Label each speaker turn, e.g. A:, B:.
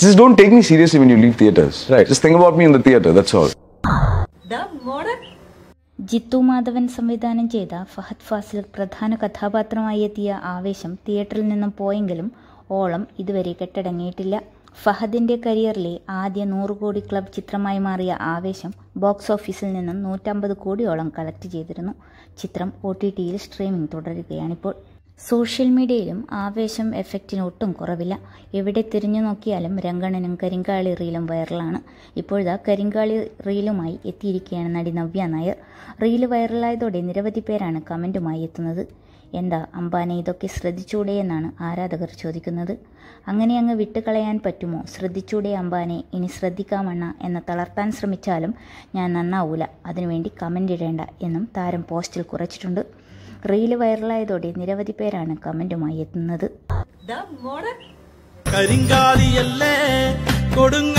A: just don't take me seriously when you leave theatres. Right. Just think about me in the theatre. That's all.
B: Jithu Madhavan സംവിധാനം ചെയ്ത ഫഹദ് ഫാസിൽ പ്രധാന കഥാപാത്രമായി എത്തിയ ആവേശം തിയേറ്ററിൽ നിന്നും പോയെങ്കിലും ഓളം ഇതുവരെ കെട്ടടങ്ങിയിട്ടില്ല. ഫഹദിന്റെ കരിയറിലെ ആദ്യ 100 കോടി ക്ലബ് ചിത്രമായി മാറിയ ആവേശം ബോക്സ് ഓഫീസിൽ നിന്നും 150 കോടിയോളം കളക്ട് ചെയ്തിരുന്നു. ചിത്രം OTTയിൽ സ്ട്രീമിംഗ് തുടരുകയാണിപ്പോൾ. സോഷ്യൽ മീഡിയയിലും ആവേശം എഫക്റ്റിന് ഒട്ടും കുറവില്ല. എവിടെ തിരിഞ്ഞു നോക്കിയാലും രംഗണ്ണനും കരിങ്കാളി റീലും വൈറലാണ്. ഇപ്പോഴത്തെ കരിങ്കാളി റീലുമായി എത്തിയിരിക്കുകയാണ് നടി നവ്യ നായർ. റീല് വൈറലായതോടെ നിരവധി പേരാണ് കമൻറ്റുമായി എത്തുന്നത്. എന്താ അംബാനെ ഇതൊക്കെ ശ്രദ്ധിച്ചൂടെ എന്നാണ് ആരാധകർ ചോദിക്കുന്നത്. അങ്ങനെ അങ്ങ് വിട്ടുകളയാൻ പറ്റുമോ? ശ്രദ്ധിച്ചൂടെ അംബാനെ, ഇനി ശ്രദ്ധിക്കാമണ്ണ എന്ന തളർത്താൻ ശ്രമിച്ചാലും ഞാൻ നന്നാവൂല, അതിനുവേണ്ടി കമൻ്റ് ഇടേണ്ട എന്നും താരം പോസ്റ്റിൽ കുറിച്ചിട്ടുണ്ട്. റീല് വൈറലായതോടെ നിരവധി പേരാണ് കമൻറ്റുമായി എത്തുന്നത്.